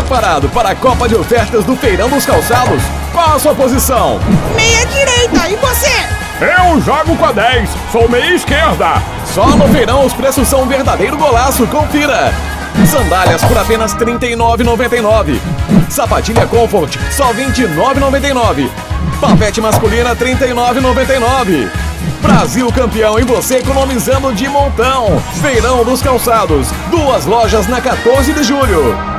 Preparado para a Copa de Ofertas do Feirão dos Calçados? Qual a sua posição? Meia direita, e você? Eu jogo com a 10, sou meia esquerda. Só no feirão os preços são um verdadeiro golaço, confira! Sandálias por apenas R$ 39,99. Sapatilha Comfort, só R$ 29,99. Papete masculina R$ 39,99. Brasil campeão e você economizando de montão. Feirão dos Calçados, 2 lojas na 14 de julho.